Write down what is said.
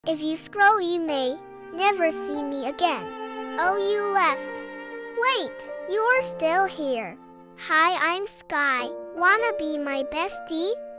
If you scroll, you may never see me again. Oh, you left. Wait, you're still here. Hi, I'm Sky. Wanna be my bestie?